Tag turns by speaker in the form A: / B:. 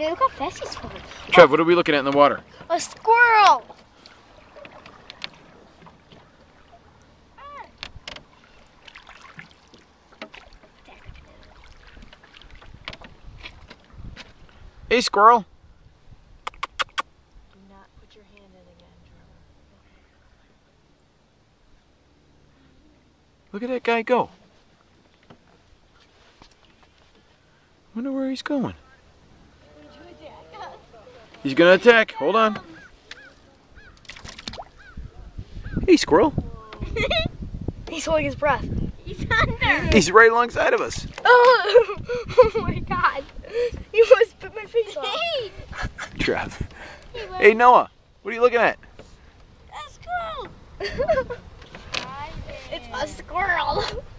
A: Hey, look how fast he's swimming.
B: Trev, what are we looking at in the water?
A: A squirrel!
B: Hey, squirrel.
C: Do not put your hand in again, Trevor.
B: Look at that guy go. Wonder where he's going. He's gonna attack. Hold on. Hey, squirrel.
A: He's holding his breath. He's under.
B: He's right alongside of us.
A: Oh, oh my God. You almost bit my face off. Hey.
B: Trev. Hey, Noah. What are you looking at?
A: A squirrel. It's a squirrel.